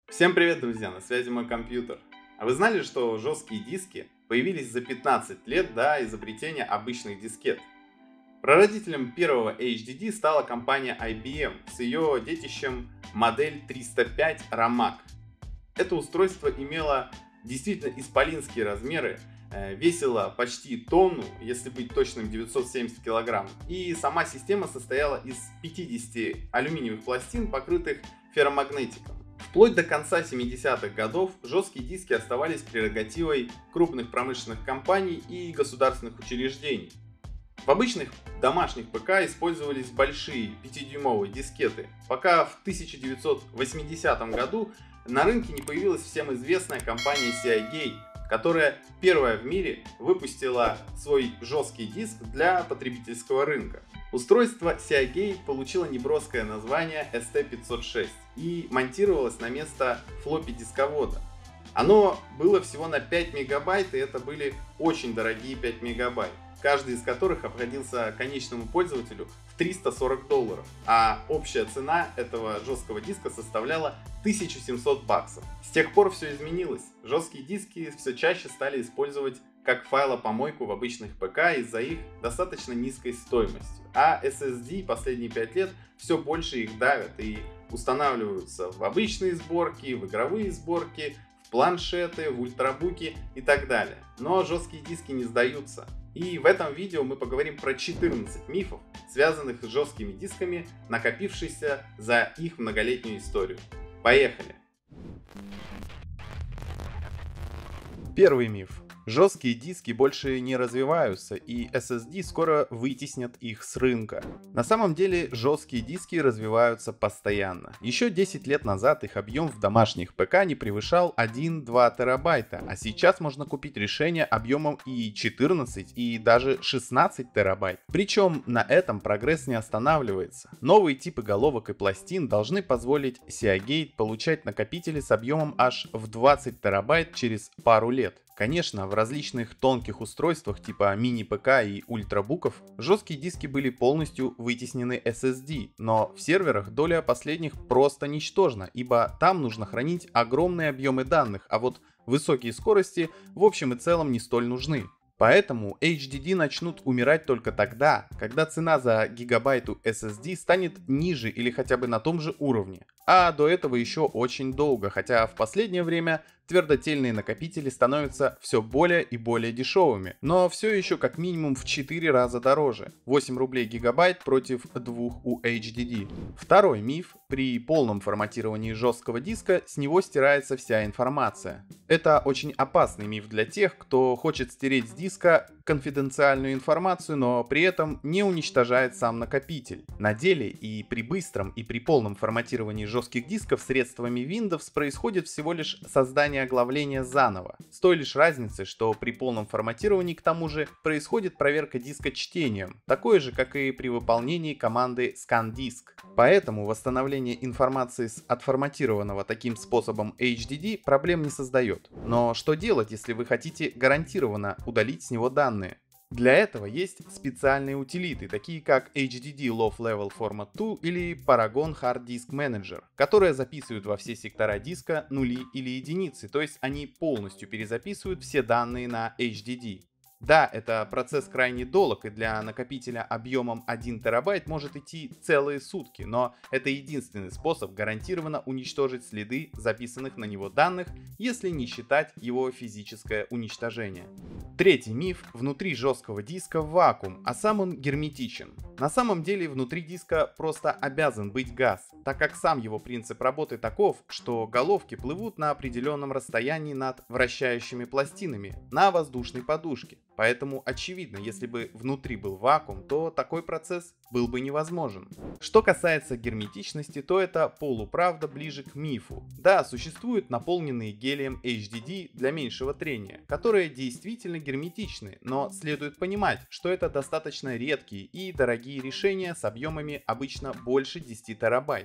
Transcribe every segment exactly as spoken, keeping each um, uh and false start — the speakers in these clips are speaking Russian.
Всем привет, друзья! На связи мой компьютер. А вы знали, что жесткие диски появились за пятнадцать лет до изобретения обычных дискет? Прародителем первого эйч ди ди стала компания ай би эм с ее детищем модель триста пять ромак. Это устройство имело действительно исполинские размеры, э, весило почти тонну, если быть точным девятьсот семьдесят килограмм, и сама система состояла из пятидесяти алюминиевых пластин, покрытых ферромагнетиком. Вплоть до конца семидесятых годов жесткие диски оставались прерогативой крупных промышленных компаний и государственных учреждений. В обычных домашних ПК использовались большие пятидюймовые дискеты, пока в тысяча девятьсот восьмидесятом году на рынке не появилась всем известная компания Seagate, которая первая в мире выпустила свой жесткий диск для потребительского рынка. Устройство Seagate получило неброское название эс ти пятьсот шесть и монтировалось на место флоппи дисковода. Оно было всего на пять мегабайт, и это были очень дорогие пять мегабайт, каждый из которых обходился конечному пользователю в триста сорок долларов, а общая цена этого жесткого диска составляла тысячу семьсот баксов. С тех пор все изменилось. Жесткие диски все чаще стали использовать как файлопомойку в обычных ПК из-за их достаточно низкой стоимости. А эс эс ди последние пять лет все больше их давят и устанавливаются в обычные сборки, в игровые сборки, в планшеты, в ультрабуки и так далее. Но жесткие диски не сдаются. И в этом видео мы поговорим про четырнадцать мифов, связанных с жесткими дисками, накопившихся за их многолетнюю историю. Поехали! Первый миф. Жесткие диски больше не развиваются, и эс эс ди скоро вытеснят их с рынка. На самом деле жесткие диски развиваются постоянно. Еще десять лет назад их объем в домашних ПК не превышал один-два терабайта, а сейчас можно купить решение объемом и четырнадцать, и даже шестнадцать терабайт. Причем на этом прогресс не останавливается. Новые типы головок и пластин должны позволить Seagate получать накопители с объемом аж в двадцать терабайт через пару лет. Конечно, в различных тонких устройствах типа мини-ПК и ультрабуков жесткие диски были полностью вытеснены эс эс ди, но в серверах доля последних просто ничтожна, ибо там нужно хранить огромные объемы данных, а вот высокие скорости в общем и целом не столь нужны. Поэтому эйч ди ди начнут умирать только тогда, когда цена за гигабайту эс эс ди станет ниже или хотя бы на том же уровне. А до этого еще очень долго, хотя в последнее время твердотельные накопители становятся все более и более дешевыми, но все еще как минимум в четыре раза дороже. восемь рублей гигабайт против двух у эйч ди ди. Второй миф. При полном форматировании жесткого диска с него стирается вся информация. Это очень опасный миф для тех, кто хочет стереть с диска конфиденциальную информацию, но при этом не уничтожает сам накопитель. На деле и при быстром и при полном форматировании жестких дисков средствами Windows происходит всего лишь создание оглавления заново. С той лишь разницей, что при полном форматировании к тому же происходит проверка диска чтением, такое же, как и при выполнении команды ScanDisk. Поэтому восстановление информации с отформатированного таким способом эйч ди ди проблем не создает. Но что делать, если вы хотите гарантированно удалить с него данные? Для этого есть специальные утилиты, такие как эйч ди ди Low Level Format два или Paragon Hard Disk Manager, которые записывают во все сектора диска нули или единицы, то есть они полностью перезаписывают все данные на эйч ди ди. Да, это процесс крайне долг, и для накопителя объемом один терабайт может идти целые сутки, но это единственный способ гарантированно уничтожить следы записанных на него данных, если не считать его физическое уничтожение. Третий миф. Внутри жесткого диска вакуум, а сам он герметичен. На самом деле внутри диска просто обязан быть газ, так как сам его принцип работы таков, что головки плывут на определенном расстоянии над вращающими пластинами на воздушной подушке. Поэтому очевидно, если бы внутри был вакуум, то такой процесс был бы невозможен. Что касается герметичности, то это полуправда ближе к мифу. Да, существуют наполненные гелием эйч ди ди для меньшего трения, которые действительно герметичны, но следует понимать, что это достаточно редкие и дорогие решения с объемами обычно больше десяти терабайт.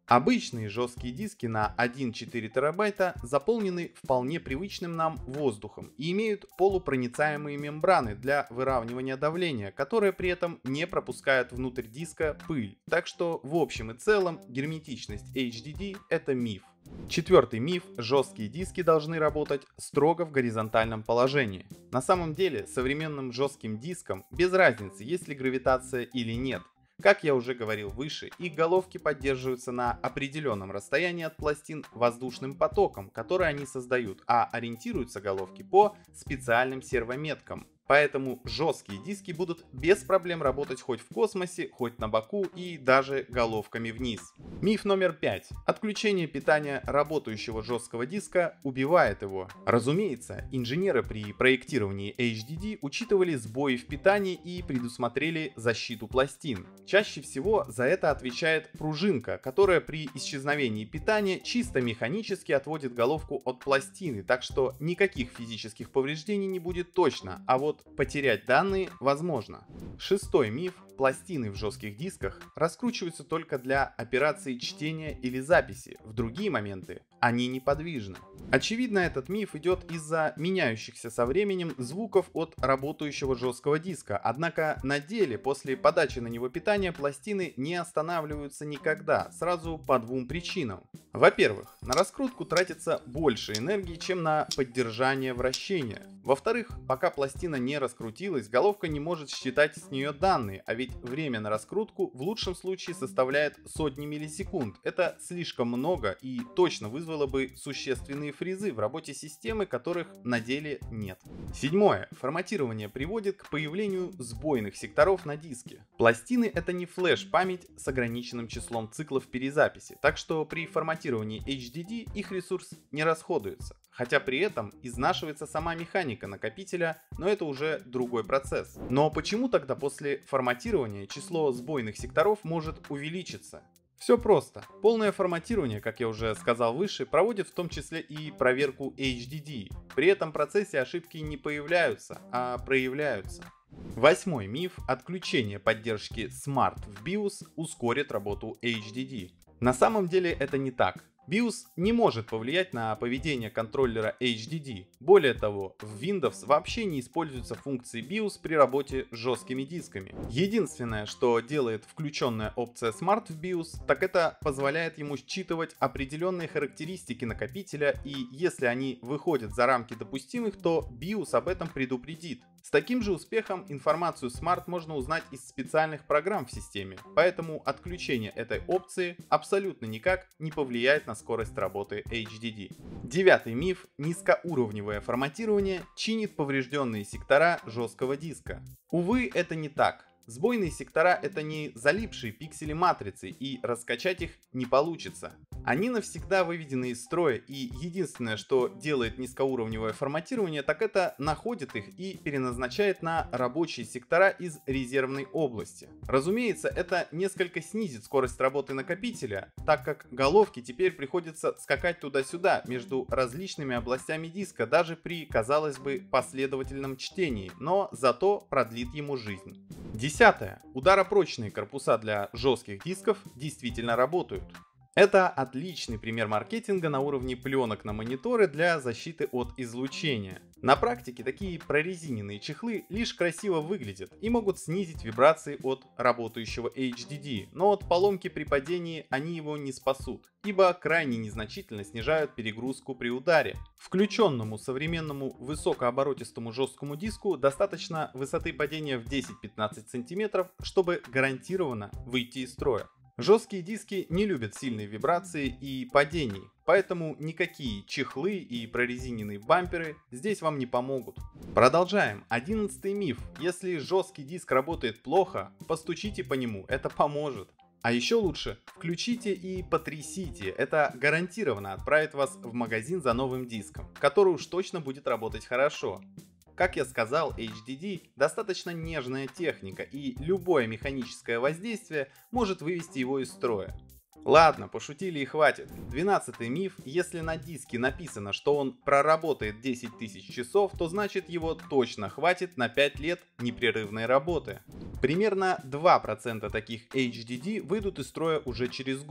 Обычные жесткие диски на один и четыре терабайта заполнены вполне привычным нам воздухом и имеют полупроницаемые мембраны для выравнивания давления, которые при этом не пропускают внутрь диска пыль. Так что в общем и целом герметичность эйч ди ди — это миф. Четвертый миф – жесткие диски должны работать строго в горизонтальном положении. На самом деле современным жестким дискам без разницы, есть ли гравитация или нет. Как я уже говорил выше, их головки поддерживаются на определенном расстоянии от пластин воздушным потоком, который они создают, а ориентируются головки по специальным сервометкам. Поэтому жесткие диски будут без проблем работать хоть в космосе, хоть на боку и даже головками вниз. Миф номер пять. Отключение питания работающего жесткого диска убивает его. Разумеется, инженеры при проектировании эйч ди ди учитывали сбои в питании и предусмотрели защиту пластин. Чаще всего за это отвечает пружинка, которая при исчезновении питания чисто механически отводит головку от пластины, так что никаких физических повреждений не будет точно, а вот потерять данные возможно. Шестой миф. Пластины в жестких дисках раскручиваются только для операций чтения или записи. В другие моменты они неподвижны. Очевидно, этот миф идет из-за меняющихся со временем звуков от работающего жесткого диска. Однако на деле после подачи на него питания пластины не останавливаются никогда, сразу по двум причинам. Во-первых, на раскрутку тратится больше энергии, чем на поддержание вращения. Во-вторых, пока пластина не раскрутилась, головка не может считать с нее данные, а ведь время на раскрутку в лучшем случае составляет сотни миллисекунд. Это слишком много и точно вызвало бы существенные фризы в работе системы, которых на деле нет. Седьмое. Форматирование приводит к появлению сбойных секторов на диске. Пластины — это не флеш-память с ограниченным числом циклов перезаписи, так что при форматировании эйч ди ди их ресурс не расходуется. Хотя при этом изнашивается сама механика накопителя, но это уже другой процесс. Но почему тогда после форматирования число сбойных секторов может увеличиться? Все просто. Полное форматирование, как я уже сказал выше, проводит в том числе и проверку эйч ди ди. При этом процессе ошибки не появляются, а проявляются. Восьмой миф. Отключение поддержки Smart в биос ускорит работу эйч ди ди. На самом деле это не так. биос не может повлиять на поведение контроллера эйч ди ди. Более того, в Windows вообще не используются функции биос при работе с жесткими дисками. Единственное, что делает включенная опция Smart в биос, так это позволяет ему считывать определенные характеристики накопителя, и если они выходят за рамки допустимых, то биос об этом предупредит. С таким же успехом информацию Smart можно узнать из специальных программ в системе, поэтому отключение этой опции абсолютно никак не повлияет на скорость работы эйч ди ди. Девятый миф. Низкоуровневое форматирование чинит поврежденные сектора жесткого диска. Увы, это не так. Сбойные сектора — это не залипшие пиксели матрицы, и раскачать их не получится. Они навсегда выведены из строя, и единственное, что делает низкоуровневое форматирование, так это находит их и переназначает на рабочие сектора из резервной области. Разумеется, это несколько снизит скорость работы накопителя, так как головке теперь приходится скакать туда-сюда между различными областями диска, даже при, казалось бы, последовательном чтении, но зато продлит ему жизнь. Десятое. Ударопрочные корпуса для жестких дисков действительно работают. Это отличный пример маркетинга на уровне пленок на мониторы для защиты от излучения. На практике такие прорезиненные чехлы лишь красиво выглядят и могут снизить вибрации от работающего эйч ди ди, но от поломки при падении они его не спасут, ибо крайне незначительно снижают перегрузку при ударе. Включенному современному высокооборотистому жесткому диску достаточно высоты падения в десять-пятнадцать сантиметров, чтобы гарантированно выйти из строя. Жесткие диски не любят сильные вибрации и падений, поэтому никакие чехлы и прорезиненные бамперы здесь вам не помогут. Продолжаем. Одиннадцатый миф. Если жесткий диск работает плохо, постучите по нему, это поможет. А еще лучше, включите и потрясите, это гарантированно отправит вас в магазин за новым диском, который уж точно будет работать хорошо. Как я сказал, эйч ди ди достаточно нежная техника, и любое механическое воздействие может вывести его из строя. Ладно, пошутили и хватит. Двенадцатый миф. Если на диске написано, что он проработает десять тысяч часов, то значит его точно хватит на пять лет непрерывной работы. Примерно два процента таких эйч ди ди выйдут из строя уже через год. Тут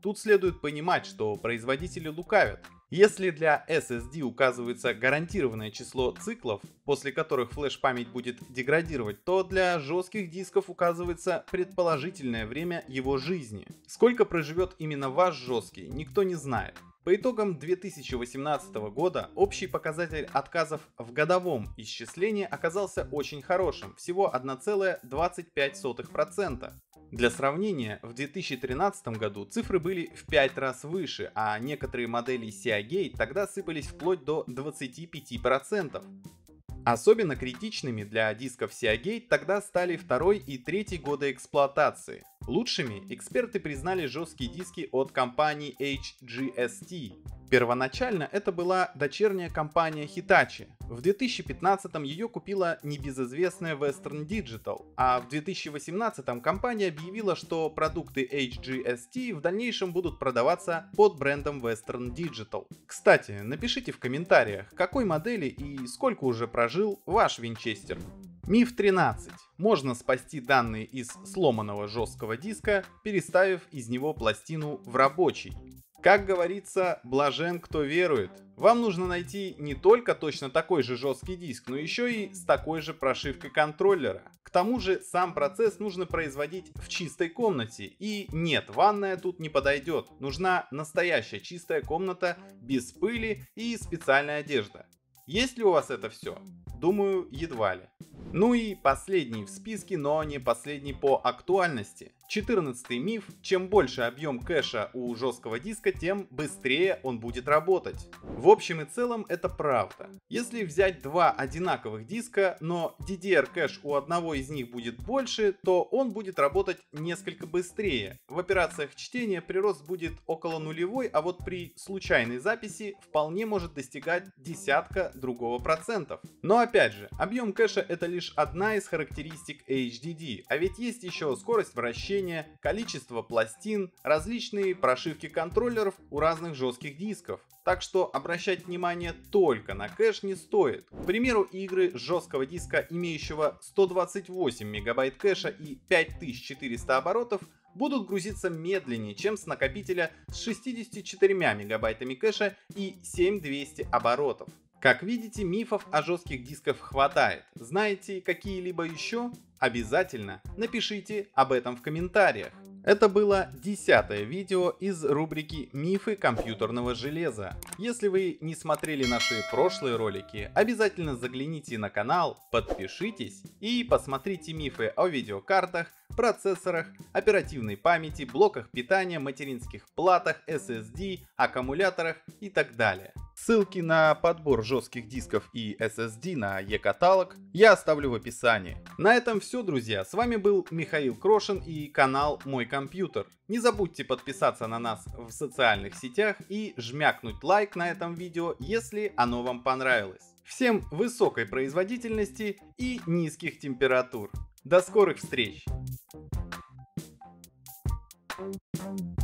тут следует понимать, что производители лукавят. Если для эс эс ди указывается гарантированное число циклов, после которых флеш-память будет деградировать, то для жестких дисков указывается предположительное время его жизни. Сколько проживет именно ваш жесткий, никто не знает. По итогам две тысячи восемнадцатого года общий показатель отказов в годовом исчислении оказался очень хорошим, всего одна целая двадцать пять сотых процента. Для сравнения, в две тысячи тринадцатом году цифры были в пять раз выше, а некоторые модели Seagate тогда сыпались вплоть до двадцати пяти процентов. Особенно критичными для дисков Seagate тогда стали второй и третий годы эксплуатации. Лучшими эксперты признали жесткие диски от компании эйч джи эс ти. Первоначально это была дочерняя компания Hitachi. В две тысячи пятнадцатом ее купила небезызвестная Western Digital, а в две тысячи восемнадцатом компания объявила, что продукты эйч джи эс ти в дальнейшем будут продаваться под брендом Western Digital. Кстати, напишите в комментариях, какой модели и сколько уже прожил ваш винчестер. Миф тринадцать. Можно спасти данные из сломанного жесткого диска, переставив из него пластину в рабочий. Как говорится, блажен кто верует. Вам нужно найти не только точно такой же жесткий диск, но еще и с такой же прошивкой контроллера. К тому же сам процесс нужно производить в чистой комнате. И нет, ванная тут не подойдет. Нужна настоящая чистая комната без пыли и специальная одежда. Есть ли у вас это все? Думаю, едва ли. Ну и последний в списке, но не последний по актуальности. четырнадцатый миф. Чем больше объем кэша у жесткого диска, тем быстрее он будет работать. В общем и целом это правда. Если взять два одинаковых диска, но ди ди ар кэш у одного из них будет больше, то он будет работать несколько быстрее. В операциях чтения прирост будет около нулевой, а вот при случайной записи вполне может достигать десятка другого процентов. Но опять же, объем кэша это лишь одна из характеристик эйч ди ди, а ведь есть еще скорость вращения, количество пластин, различные прошивки контроллеров у разных жестких дисков. Так что обращать внимание только на кэш не стоит. К примеру, игры с жесткого диска, имеющего сто двадцать восемь мегабайт кэша и пять тысяч четыреста оборотов, будут грузиться медленнее, чем с накопителя с шестьюдесятью четырьмя мегабайтами кэша и семь тысяч двести оборотов. Как видите, мифов о жестких дисках хватает. Знаете какие-либо еще? Обязательно напишите об этом в комментариях. Это было десятое видео из рубрики «Мифы компьютерного железа». Если вы не смотрели наши прошлые ролики, обязательно загляните на канал, подпишитесь и посмотрите мифы о видеокартах, процессорах, оперативной памяти, блоках питания, материнских платах, эс эс ди, аккумуляторах и так далее. Ссылки на подбор жестких дисков и эс эс ди на e-каталог я оставлю в описании. На этом все, друзья. С вами был Михаил Крошин и канал Мой Компьютер. Не забудьте подписаться на нас в социальных сетях и жмякнуть лайк на этом видео, если оно вам понравилось. Всем высокой производительности и низких температур. До скорых встреч! Thank you.